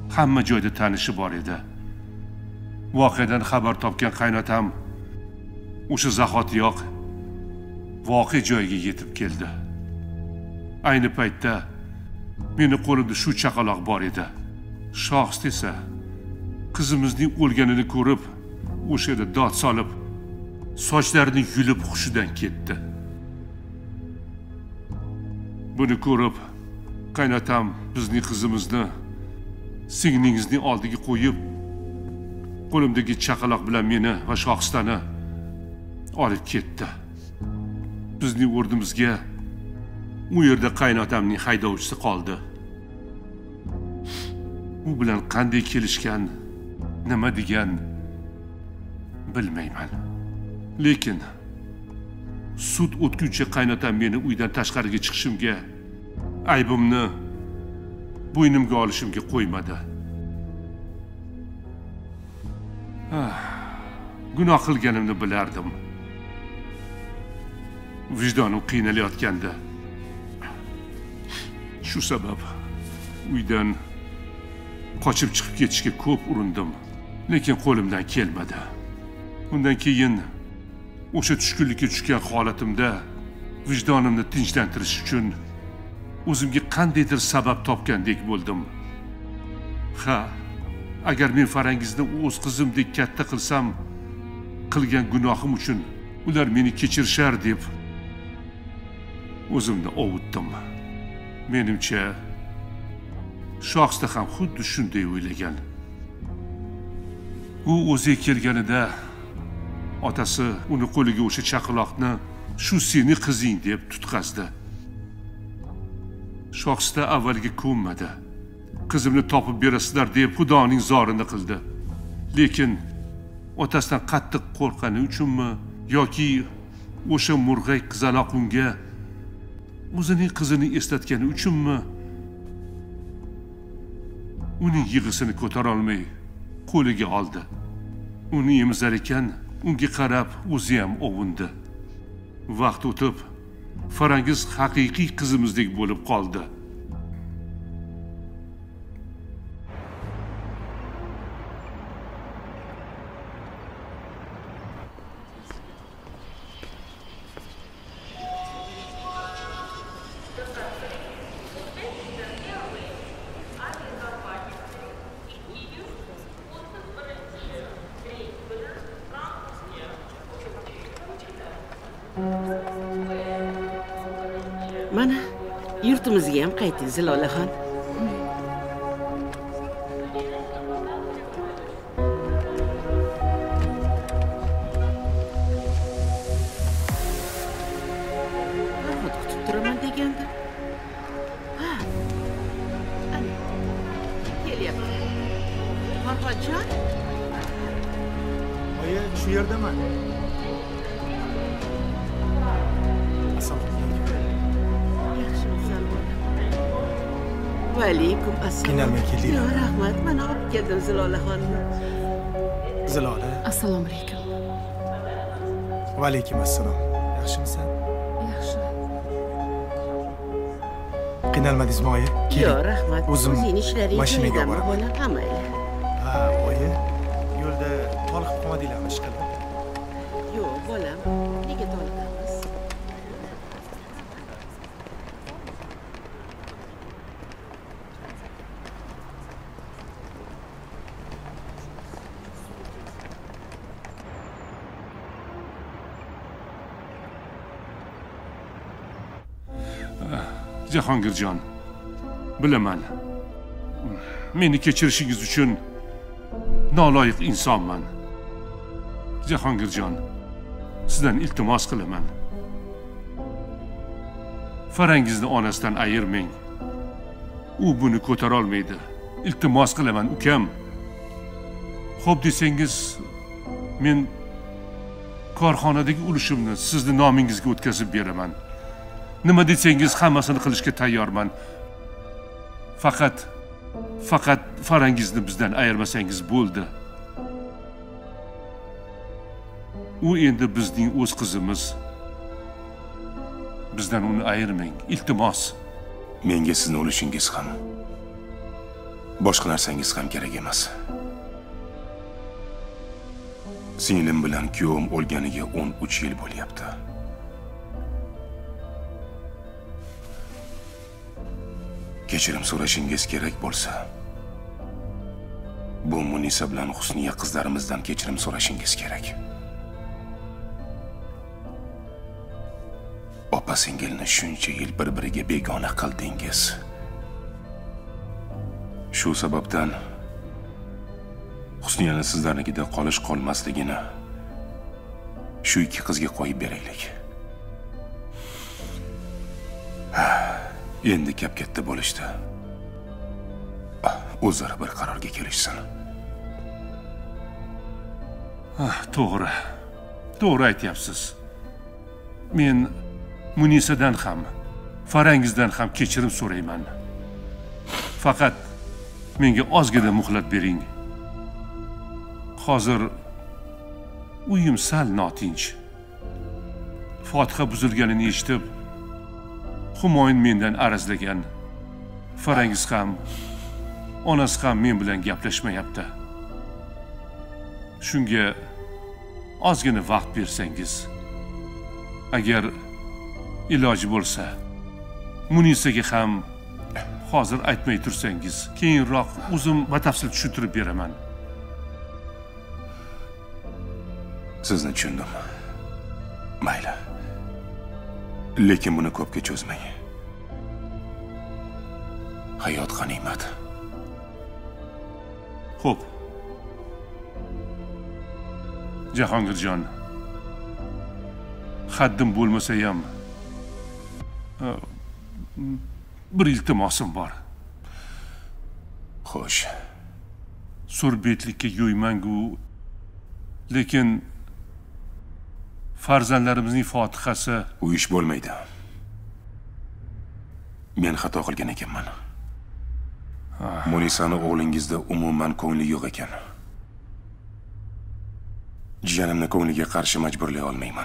hamma joyda tanishi bor edi. Voqeadan xabar topgan qaynotam o'sha zahotiyoq voqea joyiga yetib keldi. Ayni paytda meni qo'limda shu chaqaloq bor edi. Shaxs esa qizimizning o'lganini ko'rib, o'sha yerda dod solib, sochlarini yulib hushidan ketdi. Buni ko'rib, qaynotam bizning qizimizni singlingizning oldiga qo'yib, qo'limdagi chaqaloq bilan meni va Shohistani olib ketdi. Bizning o'rnimizga u yerda qaynotamning haydovchisi qoldi. U bilan qanday kelishgan, nima degan bilmayman. Lekin sud o'tguncha qaynotam meni uydan tashqariga chiqishimga, aybimni bo'ynimga olishimga qo'ymadi. Gunoh qilganimni bilardim. Vijdonim qiynalayotgandi. Shu sabab uydan qochib chiqib ketishga ko'p urindim, lekin qo'limdan kelmadi. Undan keyin o'sha tushkunlikka tushgan holatimda vijdonimni tinchlantirish uchun o'zimga qandaydir sabab topgandek bo'ldim. Agar men Farangizni o'z qizimdek katta qilsam, qilgan gunohim uchun ular meni kechirishar deb o'zimni ovutdim. Menimcha Shohista ham xuddi shunday o'ylagan. U o'ziga kelganida otasi uni qo'liga o'sha chaqaloqni shu seni qizing deb tutqazdi. Shohista avvaliga ko'nmadi. Qizimni topib berasizlar deb Xudoning zorini qildi. Lekin otasidan qattiq qo'rqqani uchunmi yoki o'sha murg'ay qizaloq unga o'zining qizini eslatgani uchunmi uning yig'isini ko'tara olmay qo'liga oldi. Uni emizar ekan, unga qarab o'zi ham ovundi. Vaqt o'tib, Farangiz haqiqiy qizimizdek bo'lib qoldi. Mana yurtimizga ham qaytdingiz Lolaxon. Farhod kutib turaman degandi. Ana kelyapti. Farhodjon? Oyi, shu yerdaman. Alaykum assalom. Qiynalmay keldinglar. Rahmat, mana olib keldim Zilolaxonni. Zilola. Assalomu alaykum. Va alaykum assalom. Yaxshimisan? Yaxshi. Qiynalmadingizmi oyi? Yo'q, rahmat. O'zim mashinaga boraman. Ha, mayli. Oyi, yo'lda toliqib qolmadinglarmi ishqilib? Yo'q, bolam. Nega toliqamiz? Jahongirjon, bilaman. Meni kechirishingiz uchun noloyiq insonman. Jahongirjon, sizdan iltimos qilaman. Farangizni onasidan ayirmang. U buni ko'tara olmaydi. Iltimos qilaman, ukam. Xo'p desangiz, men korxonadagi ulushimni sizni nomingizga o'tkazib beraman. Nima desangiz hammasini qilishga tayyorman. Faqat Farangizni bizdan ayirmasangiz bo'ldi. U endi bizning o'z qizimiz. Bizdan uni ayirmang, iltimos. Menga sizning ulushingiz ham, Boshqa narsangiz ham kerak emas. Singlim bilan kuyovim o'lganiga 13 yil bo'lyapti. Kechirim so'rashingiz kerak bo'lsa, bu Munisa bilan Husniya qizlarimizdan kechirim so'rashingiz kerak. Opa-singilni shuncha yil bir-biriga begona qildingiz. Shu sababdan Husniyani sizlarnikida qolish-qolmasligini shu ikki qizga qo'yib beraylik. Endi kap-katta bo'lishdi. O'zlari bir qarorga kelishsin. To'g'ri. To'g'ri aytyapsiz. Men Munisadan ham, Farangizdan ham kechirim so'rayman. Faqat menga ozgina muhlat bering. Hozir uyim sal notinch. Fotiha buzilganini eshitib, Humoyun mendan arazlagan. Farangiz ham, onasi ham men bilan gaplashmayapti. Shunga ozgina vaqt bersangiz, agar iloji bo'lsa, Munisaga ham hozir aytmay tursangiz, keyinroq o'zim batafsil tushuntirib beraman. Sizni tushundim. Mayli. Lekin buni ko'pga cho'zmang. Hayot g'animat. Xo'p. Jahongirjon, haddim bo'lmasa ham bir iltimosim bor. Xo'sh. Surbetlikka yo'ymangu, lekin farzandlarimizning fotihasi u ish bo'lmaydi. Men xato qilgan ekanman. Munisani o'g'lingizda umuman ko'ngli yo'q ekan. Jiyanimni ko'ngliga qarshi majburlay olmayman.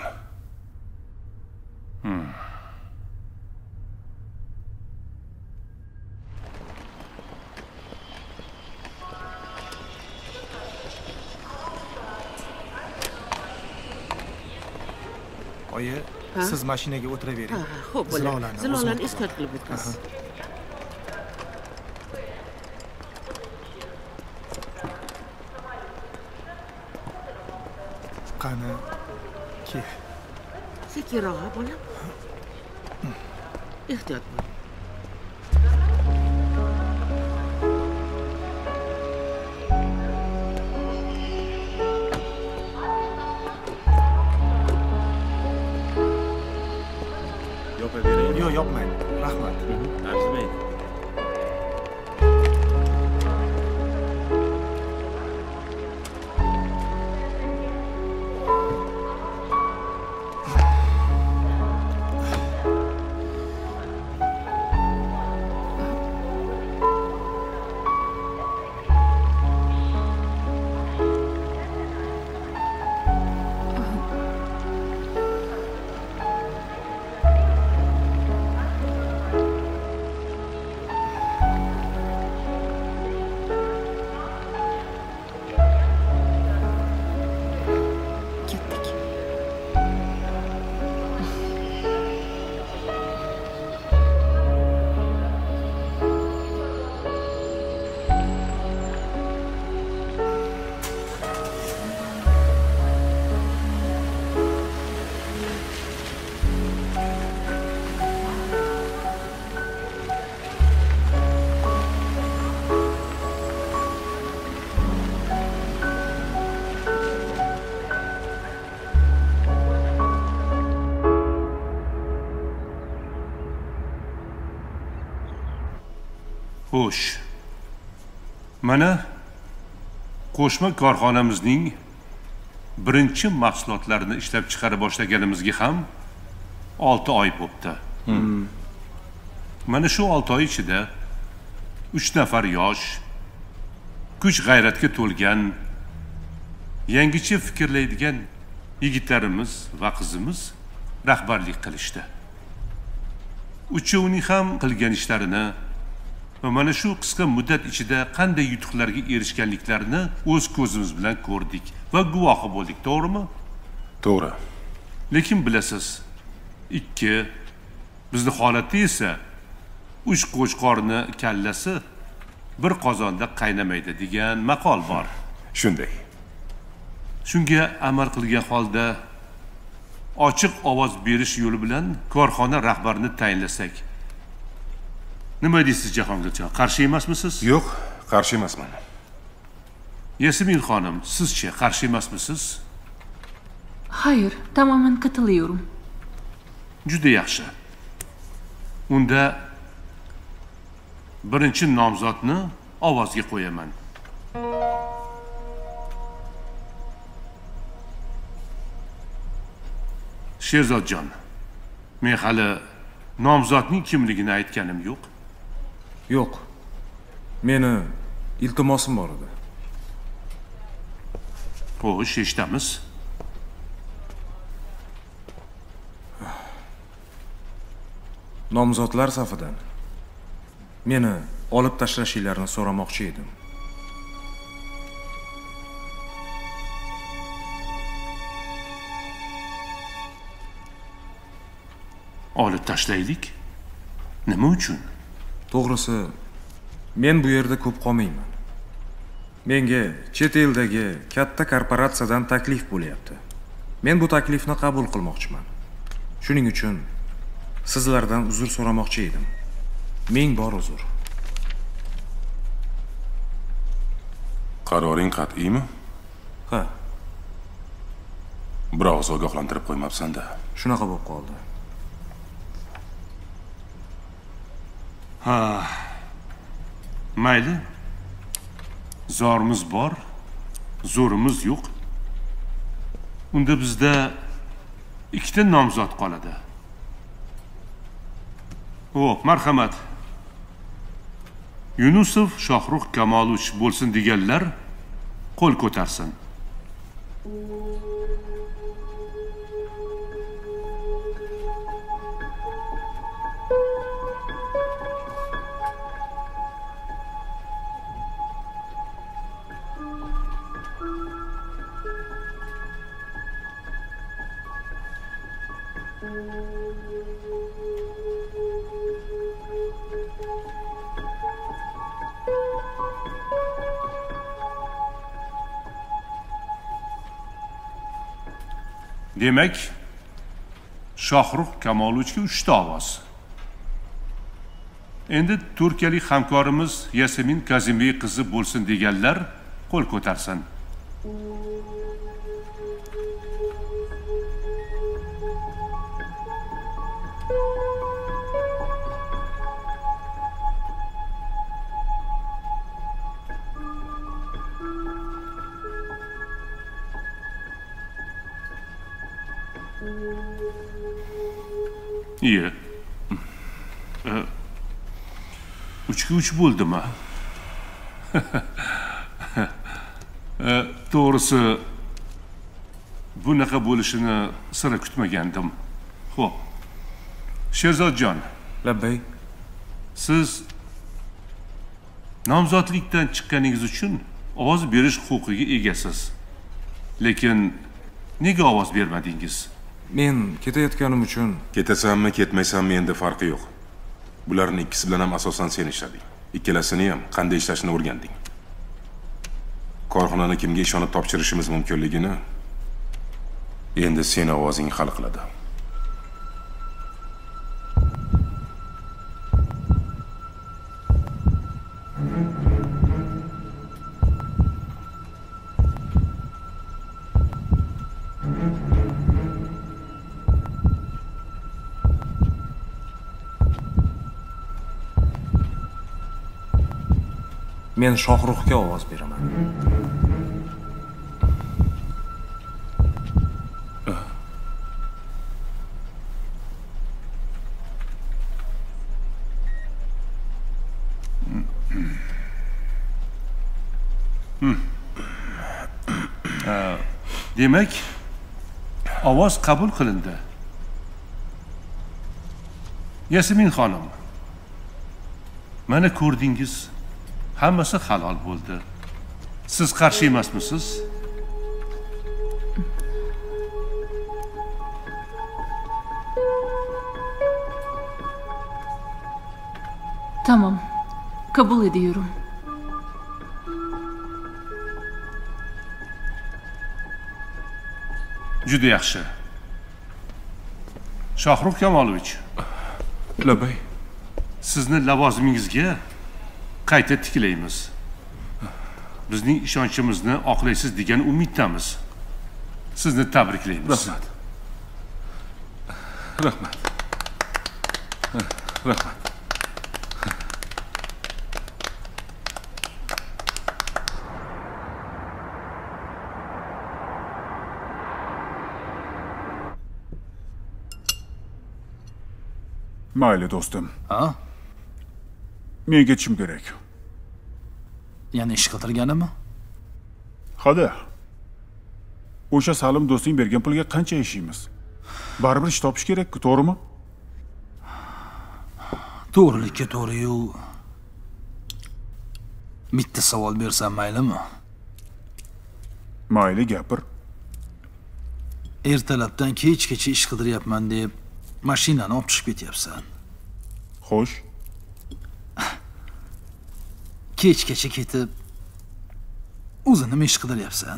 Oyi, siz mashinaga o'tiravering. Xo'p, bo'ladi. Zilolani eskort qilib o'tamiz. Qani, ki. Sekinroq, bolam. Ehtiyot bo'l. Yo'q, yopmang. Rahmat. Arzimaydi. Xo'sh. Mana qo'shma korxonamizning birinchi mahsulotlarini ishlab chiqara boshlaganimizga ham 6 oy bo'ldi. Mana shu 6 oy ichida 3 nafar yosh, kuch g'ayratga to'lgan, yangicha fikrlaydigan yigitlarimiz va qizimiz rahbarlik qilishdi. Uchovining ham qilgan ishlarini va mana shu qisqa muddat ichida qanday yutuqlarga erishganliklarini o'z ko'zimiz bilan ko'rdik va guvohi bo'ldik, to'g'rimi? To'g'ri. Lekin bilasiz, 2 bizni holatda esa 3 qo'chqorni kallasi bir qozonda qaynamaydi degan maqol bor. Shunday. Shunga amal qilgan holda ochiq ovoz berish yo'li bilan korxona rahbarini tayinlasak. Nima deysiz Jahongirjon? Qarshi emasmisiz? Yo'q, qarshi emasman. Yasemin xonim, sizchi qarshi emasmisiz? Hayır, tamamen katılıyorum. Juda yaxshi. Unda birinchi nomzodni ovozga qo'yaman. Sherzodjon, men hali nomzodning kimligini aytganim yo'q. Yo'q. Meni iltimosim bor edi. Xo'sh, eshitamiz. Nomzodlar safidan meni olib tashlashinglarni so'ramoqchi edim. Olib tashlaylik. Nima uchun? To'g'risi, men bu yerda ko'p qolmayman. Menga chet eldagi katta korporatsiyadan taklif bo'lyapti. Men bu taklifni qabul qilmoqchiman. Shuning uchun sizlardan uzr so'ramoqchi edim. Ming bor uzr. Qaroring qat'iymi? Ha, Biroz ogohlantirib qo'ymabsan-da. shunaqa bo'lib qoldi. Ha. Mayli. Zorimiz bor, zo'rimiz yo'q. Unda bizda 2 nomzod qoladi. Xo'p, marhamat. Yunusov Shohrux Kamolovich bo'lsin deganlar qo'l ko'tarsin. Demak, Shohrux Kamolovичga 3 ta ovoz. Endi turkiyalik hamkorimiz Yasemin Kazimbey qizi bo'lsin deganlar qo'l ko'tarsin. Iyi. 3'ga 3 bo'ldimi? To'g'risi bunaqa bo'lishini sira kutmagandim. Xo'p. Sherzodjon, Labbay. siz nomzodlikdan chiqqaningiz uchun ovoz berish huquqiga egasiz. Lekin nega ovoz bermadingiz? Men ketayotganim uchun Ketasanmi, ketmaysanmi endi farqi yo'q. Bularning ikkisi bilan ham asosan sen ishlading. Ikkalasini ham qanday ishlashni o'rganding. Korxonani kimga ishonib topshirishimiz mumkinligini endi sen ovozing hal qiladi. men Shohruxga ovoz beraman. Demak, ovoz qabul qilindi. Yasemin xonim, Mana ko'rdingiz, hammasi halol bo'ldi. Siz qarshi emasmisiz? Tamam, kabul ediyorum. Juda yaxshi. Shohrux Kamolovich, Labay. sizni lavozimingizga qayta tiklaymiz. Bizning ishonchimizni oqlaysiz degan umiddamiz. Sizni tabriklaymiz. Rahmat. Rahmat. Rahmat. Mayli do'stim. Ha? Men ketishim kerak. Yana ish qidirganimi? Hada. O'sha Salim do'sting bergan pulga qancha ishlaymiz? Baribir ish topish kerak-ku, to'g'rimi? To'g'rilikka to'g'ri-yu. Bitta savol bersam maylimi? Mayli, gapir. Ertalabdan kechgacha ish qidiryapman deb mashinani olib chiqib ketyapsan. Xo'sh. Kechgacha ketib o'zi nima ish qidiryapsan?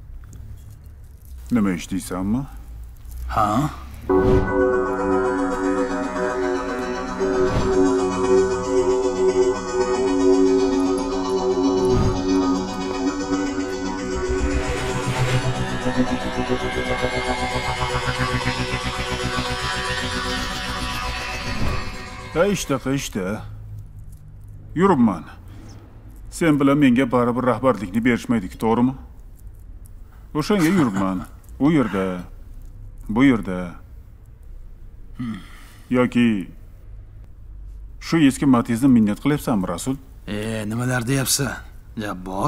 Nima ish deysanmi? Ha? Ishda. Yuribman. Sen bilan menga baribir rahbarlikni berishmaydi-ku, to'g'rimi? O'shanga yuribman. U yerda, bu yerda. Yoki shu eski Matiz'ni minnat qilyapsanmi, Rasul? Nimalar deyapsan? Jabbor.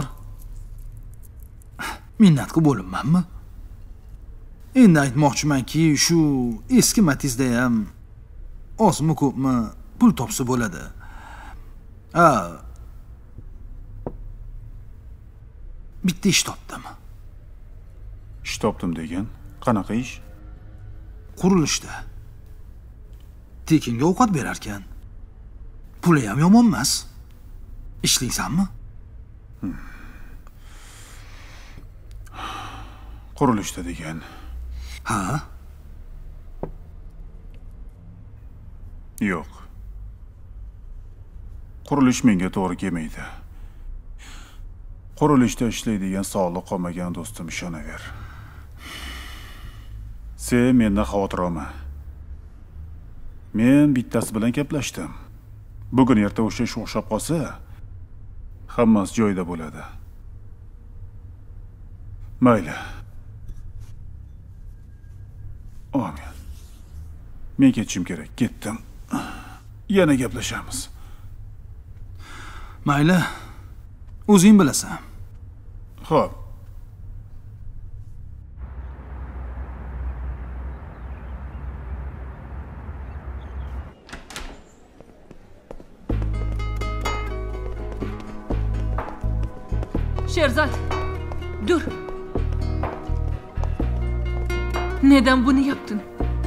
Minnatga bo'linmanmi? Endi aytmoqchimanki, shu eski Matizda ham ozmi ko'pmi pul topsa bo'ladi. Ha. Bitta ish topdim. Ish topdim degan? Qanaqa ish? Qurilishda. Tekinga ovqat berar ekan. Puli ham yomon emas. Ishlaysanmi? Qurilishda degan. Ha? Yo'q. Qurilish menga to'g'ri kelmaydi. Qurilishda ishlaydigan sog'liq qolmagan do'stim, ishonaver. Sen mendan xavotir olma. Men bittasi bilan gaplashdim. Bugun erta o'sha ish o'xshab qolsa, hammasi joyida bo'ladi. Mayli. Amin. Men ketishim kerak. Ketdim. Yana gaplashamiz. Mayli. O'zing bilasan. Xo'p. Sherzod, dur. Neden bunu yaptın?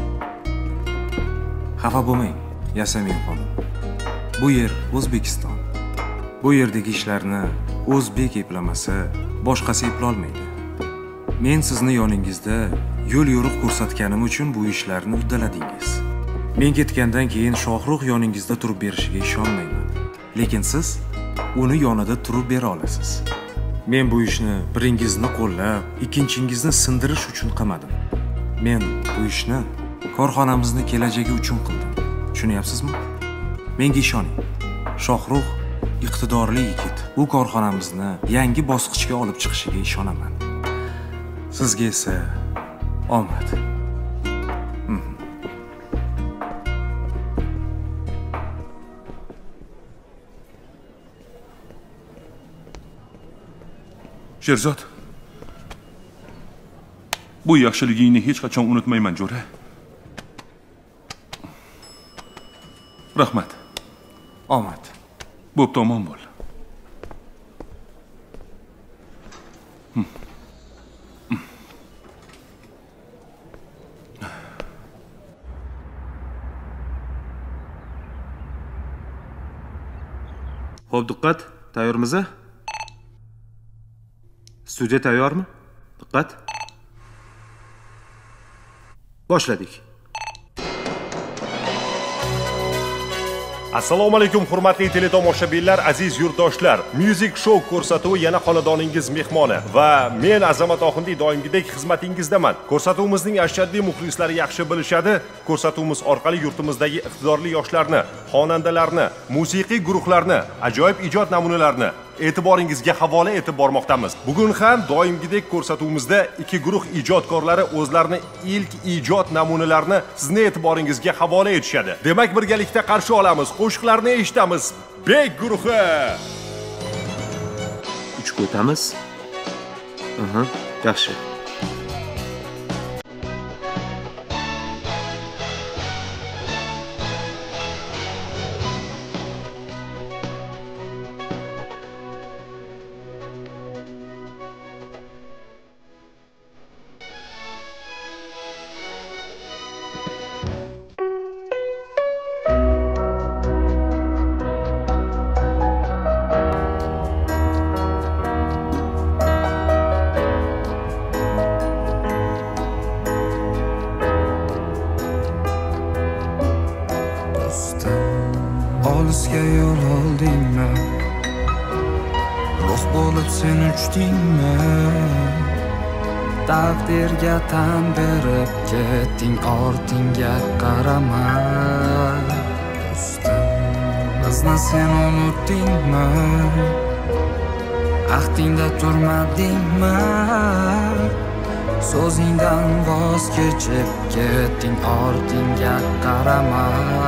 Xafa bo'lmang, Yasamin xonim. Bu yer O'zbekiston. Bu yerdagi ishlarni o'zbek eplamasa, boshqasi eplolmaydi. Men sizni yoningizda yo'l yo'riq ko'rsatganim uchun bu ishlarni uddaladingiz. Men ketgandan keyin Shohrux yoningizda turib berishiga ishonmayman. Lekin siz uni yonida turib bera olasiz. Men bu ishni biringizni qo'llab, ikkinchingizni sindirish uchun qilmadim. Men bu ishni korxonamizni kelajagi uchun qildim. Tushunyapsizmi? Menga ishoning. Shohrux iqtidorli yigit. Bu korxonamizni yangi bosqichga olib chiqishiga ishonaman. Sizga esa omad. Sherzod. Bu yaxshiligingni hech qachon unutmayman, jo'ra. Rahmat. Omad. bo'p, tomon bo'l. Xo'p, diqqat, tayyormiz? Studiya tayyormi? Diqqat. Boshladik. Assalomu alaykum hurmatli teletomoshabinlar, aziz yurtdoshlar. Music Show ko'rsatuvi yana xonadoningiz mehmoni va men Azamat Oxundiy doimgidek xizmatingizdaman. Ko'rsatuvimizning ashaddiy muxlislari yaxshi bilishadi. Ko'rsatuvimiz orqali yurtimizdagi iqtidorli yoshlarni, xonandalarni, musiqiy guruhlarni, ajoyib ijod namunalarini e'tiboringizga havola etib bormoqdamiz. Bugun ham doimgidek ko'rsatuvimizda iki guruh ijodkorlari o'zlarini ilk ijod namunalarini sizni e'tiboringizga havola etishadi. Demak, birgalikda qarshi olamiz, qo'shiqlarni eshitamiz. Bek guruhi. 3 o'tamiz. Yaxshi. Olisga yo'l oldingmi? Ruh bo'lib sen uchdingmi? Taqdirga tan berib ketding, ortingga qarama. Bizni sen unutdingmi? Ahdingda turmadingmi? So'zingdan voz kechib ketding, ortingga qarama.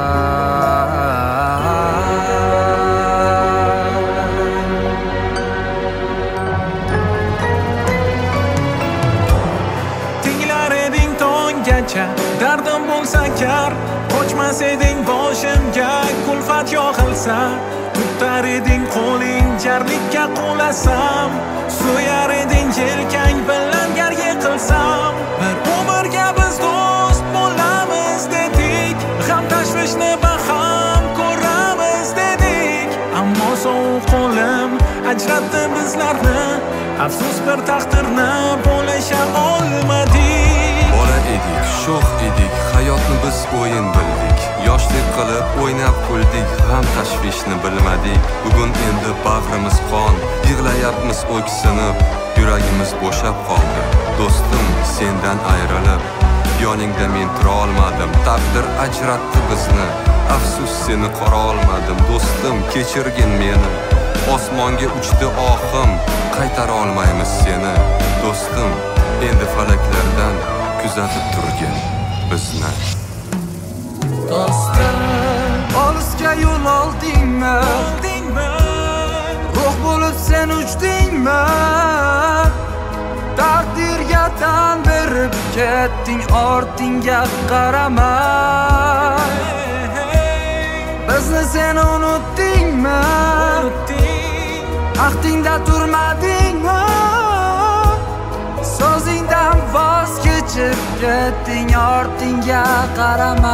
Tinglar eding tonggacha, dardim bo'lsa kar, qochmas eding boshimga kulfat yog'ilsa, tutar eding qo'ling jarlikka qo'lasam, so'yar eding yelkang bilan gar yiqilsam, bir umrga biz do'st bo'lamiz dedik, g'am tashvishni baham ko'ramiz dedik, ammo sovuq qo'lim ajratdi bizlarni, afsus bir taqdirni bo'lisha olmadik. Bola edik, sho'x edik, hayotni biz o'yin bildik, yoshlik qilib o'ynab kuldik, g'am tashvishni bilmadik. Bugun endi bag'rimiz qon, yig'layapmiz o'ksinib, yuragimiz bo'shab qoldi. Do'stim, sendan ayrilib yoningda men tura olmadim, taqdir ajratdi bizni, afsus seni qora olmadim. Do'stim, kechirgin meni, osmonga uchdi oxim, qaytara olmaymiz seni. Do'stim, endi falaklardan kuzatib turgin bizni. Do'stim, olisga yo'l oldingmi? Ruh bo'lib sen uchdingmi? Taqdirga tan berib ketding, ortingga qarama. Bizni sen unutdingmi? Ahdingda turmadingmi? So'zingdan voz kechib ketding, ortingga qarama.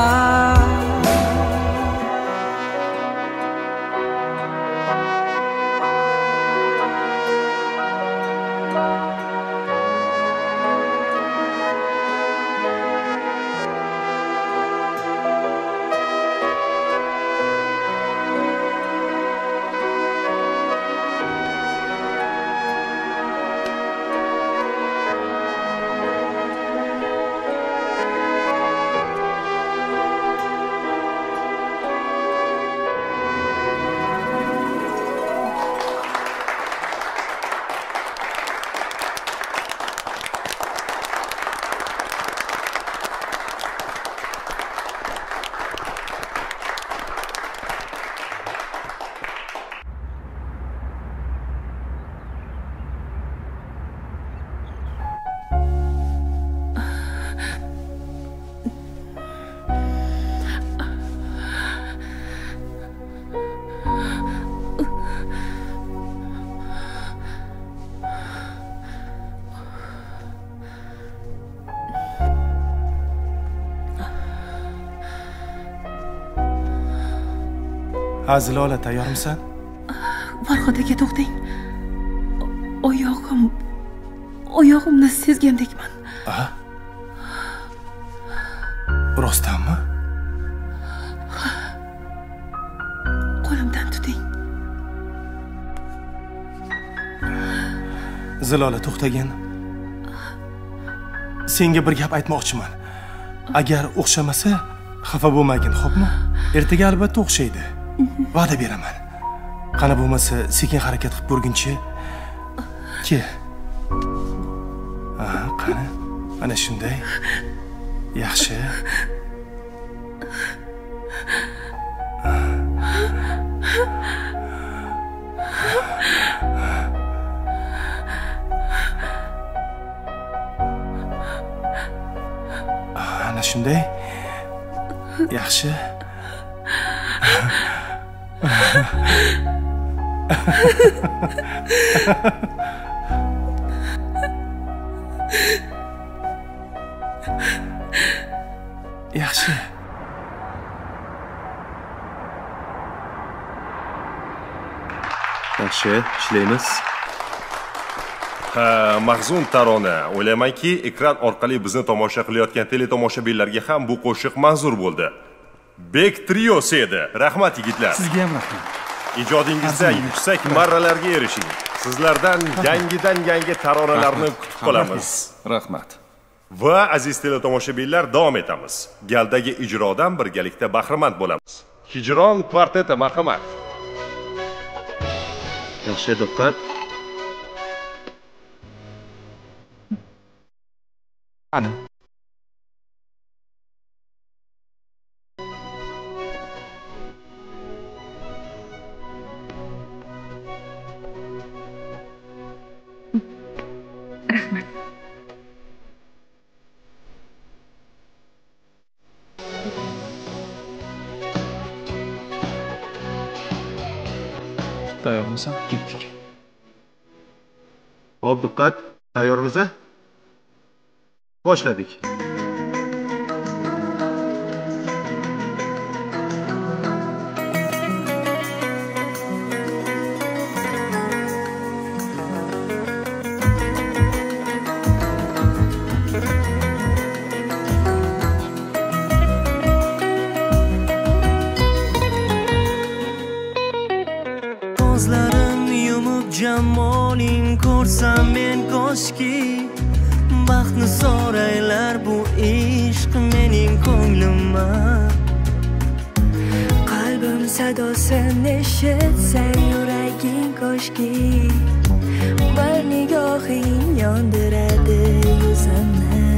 Azilola, tayyormisan? Farhod aka, to'xtang. Oyog'imni sezgandekman. Rostdanmi? Qo'limdan tuting. Zilola, to'xtagin. Senga bir gap aytmoqchiman. Agar o'xshamasa, xafa bo'lmagin, xo'pmi? Ertaga albatta o'xshaydi. Va'da beraman. Qani bo'lmasa, sekin harakat qilib ko'rgunchi. Kel. Qani? Ana shunday. Yaxshi. Ana shunday. Yaxshi. Yaxshi. Yaxshi, ishlaymiz. Mahzun tarona, o'ylaymanki, ekran orqali bizni tomosha qilayotgan teletomoshabinlarga ham bu qo'shiq manzur bo'ldi. Bek triosi edi. Rahmat yigitlar. Sizga ham rahmat. Ijodingizda yuksak marralarga erishing. Sizlardan yangi taronalarni kutib qolamiz. Rahmat. Va aziz teletomoshabinlar, davom etamiz. Galdagi ijrodan birgalikda bahramand bo'lamiz. Hijron kvarteti, marhamat. Yaxshi, diqqat. Ana. Rahmat. Tayyormisan? Hop, diqqat. Tayyormiz? Boshladik. Ko'zlarim yumib jamoling ko'rsam men ko'shki, baxtni so'raylar bu ishq mening ko'nglimma. Qalbim sadosini eshitsang yuraging ko'shki, bir nigohing yondiradi yuzimni.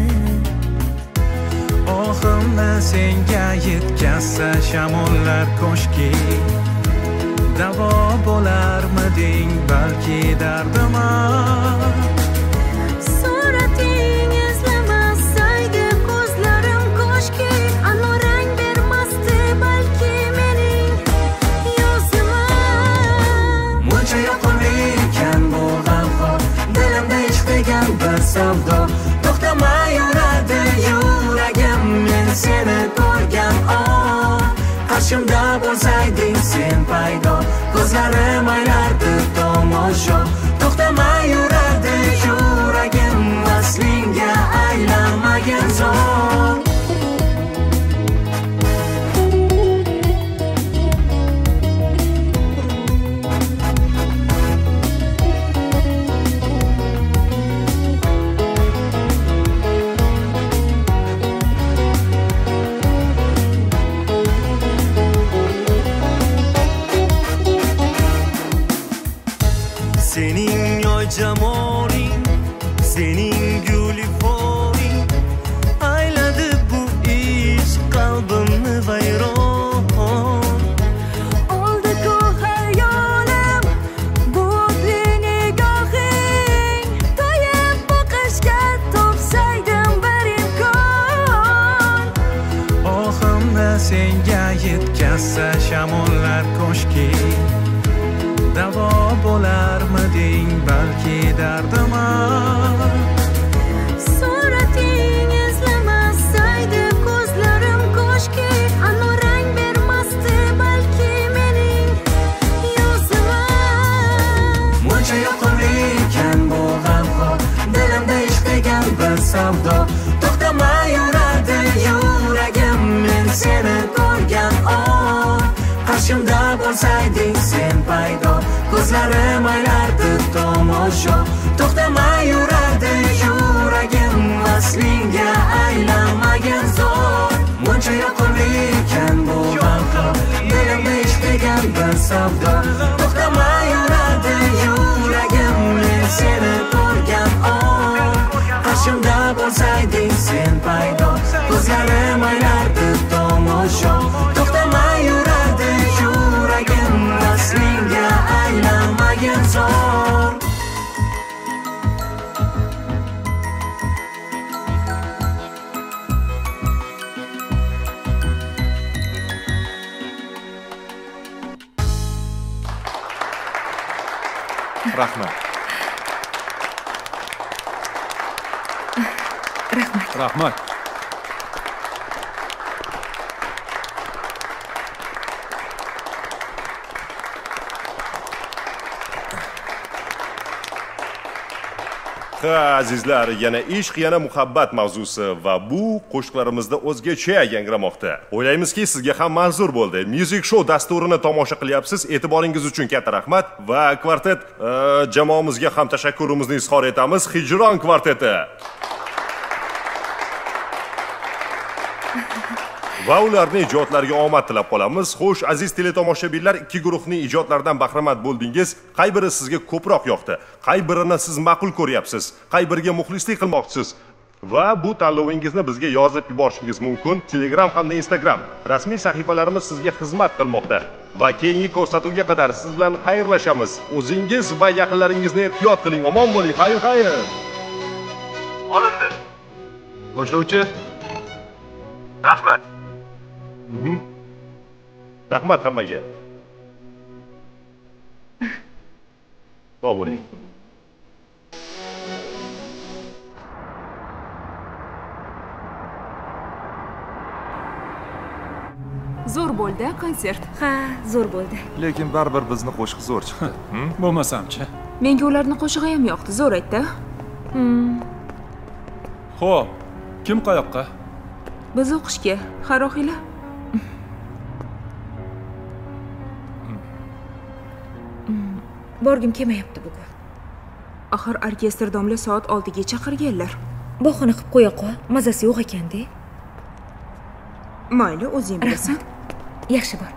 Ohimni senga yetkazsa shamollar ko'shki, davo bo'larmiding balki dardima. Surating izlamasaydi ko'zlarim ko'shki, anorang bermasdi balki mening yuzimga. Muncha yoqimli ekan bu g'alqo, dilimda ishq degan bir savdo. To'xtamay yuradi yuragim men seni ko'rgan qarshimda bo'lsayding sen paydo, ko'zlarim aylardi tomosha. To'xtamay yuradi yuragim aslingga aylanmagan zo'r. Sening yoy jamoling, sening gulliforing ayladi bu ishq qalbimni vayron. Oldi-ku hayolim bu odli nigohing, to'yib boqishga topsaydim bir imkon. Ohimni senga yetkazsa shamollar ko'shki, davo bo'larmiding balki dardima. Surating izlamasaydi ko'zlarim ko'shki, anorang bermasdi balki mening bo'lsayding sen paydo ko'zlarim aylardi tomosha to'xtamay yurardi yuragim aslingga aylanmagan zo'r muncha yoqimli ekan bu vaqo dilimda ishtagan bir savdo to'xtamay yurardi yuragim men seni ko'rgan qarshimda bo'lsayding sen paydo ko'zlarim aylardi tomosha to'xtamay yurardi yuragim aslingga aylanmagan zo'r Rahmat. Rahmat. Azizlar, yana ishq, yana muhabbat mavzusi va bu qo'shiqlarimizda o'zgacha yangramoqda. O'ylaymizki, sizga ham manzur bo'ldi. Music Show dasturini tomosha qilyapsiz. E'tiboringiz uchun katta rahmat va kvartet jamoamizga ham tashakkurimizni izhor etamiz. Hijron kvarteti. Va ularning ijodlariga omad tilab qolamiz. Xo'sh, aziz teletomoshabinlar, ikki guruhning ijodlaridan bahramand bo'ldingiz. Qay biri sizga ko'proq yoqdi? Qay birini siz ma'qul ko'ryapsiz? Qay biriga muxlislik qilmoqchisiz? Va bu tanlovingizni bizga yozib yuborishingiz mumkin. Telegram hamda Instagram rasmiy sahifalarimiz sizga xizmat qilmoqda. Va keyingi ko'rsatuvga qadar siz bilan xayrlashamiz. O'zingiz va yaqinlaringizni ehtiyot qiling. Omon bo'ling. Xayr. Olindi. Boshlovchi. Rahmat. Rahmat hammaga. Sog' bo'ling. Zo'r bo'ldi konsert. Ha, zo'r bo'ldi. Lekin baribir bizni qo'shiq zo'r chiqdi. Bo'lmasamchi. Menga ularning qo'shig'i ham yoqdi, zo'r aytdi. Xo'p, kim qayoqqa? Biz o'qishga, Haroxila. Borgim kelmayapti bugun. Axir orkestr domla soat 6 ga chaqirganlar. Bahona qilib qo'ya qo'y, mazasi yo'q ekanda. Mayli, o'zing bilasan. Yaxshi bor.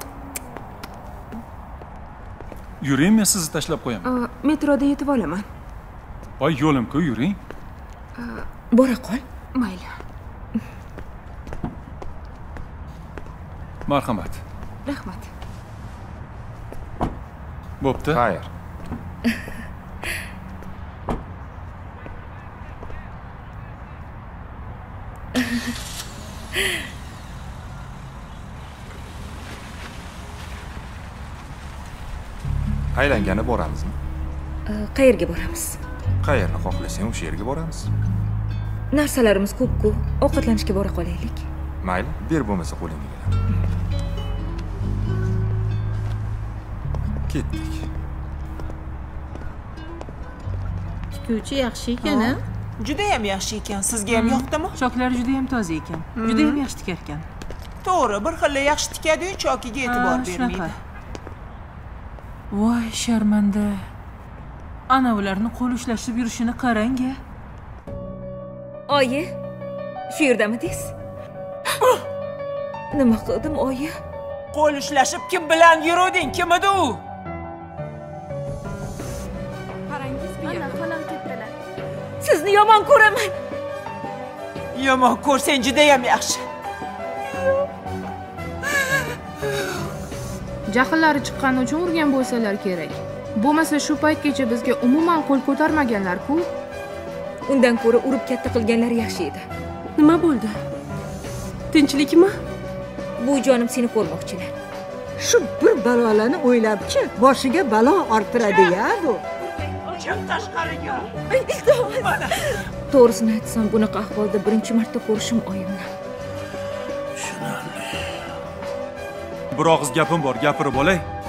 Yuring, men sizni tashlab qo'yaman. Metroda yetib olaman. Voy, yo'lim-ku, yuring. Bora qol. Mayli. Marhamat. Rahmat. Bo'pti. Xayr. Aylangani boramizmi? Qayerga boramiz? Qayerni xohlasang o'sha yerga boramiz. Narsalarimiz ko'p-ku, ovqatlanishga bora qolaylik. Mayli, ber bo'lmasa qo'lingga kelar. Ketdik. Tikuvchi yaxshi ekan-a? Juda ham yaxshi ekan. Sizga ham yoqdimi? Choklari juda ham toza ekan. Juda ham yaxshi tikar ekan. To'g'ri, bir xilla yaxshi tikadi-yu, chokiga e'tibor bermaydi. Voy, sharmanda. Ana ularni qo'l ushlashib yurishini qarang-a. Oyi, shu yerdamidingiz? Nima qildim, oyi? Qo'l ushlashib kim bilan yuruvding? Kim edi u? Qarangiz bu yerda xolam ketdilar. Sizni yomon ko'raman. Yomon ko'rsang juda ham yaxshi. Jahllari chiqqani uchun urgan bo'lsalar kerak. Bo'lmasa shu paytgacha bizga umuman qo'l ko'tarmaganlar-ku. Undan ko'ra urib katta qilganlar yaxshi edi. Nima bo'ldi? Tinchlikmi? Bu jonim seni ko'rmoqchilar. Shu bir balolarni o'ylabchi, boshiga balo orttiradi-ya bu. Kim tashqariga? To'g'risini aytsam, bunaqa ahvolda birinchi marta ko'rishim oyimni. Bir og'iz gapim bor, gapirib olay.